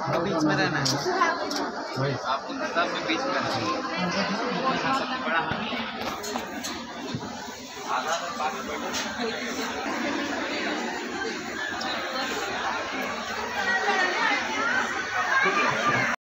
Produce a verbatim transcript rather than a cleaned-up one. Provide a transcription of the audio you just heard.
तो बीच में रहना है आपको, सब में बीच में रहना है। सबसे बड़ा आधा तो पास बैठो।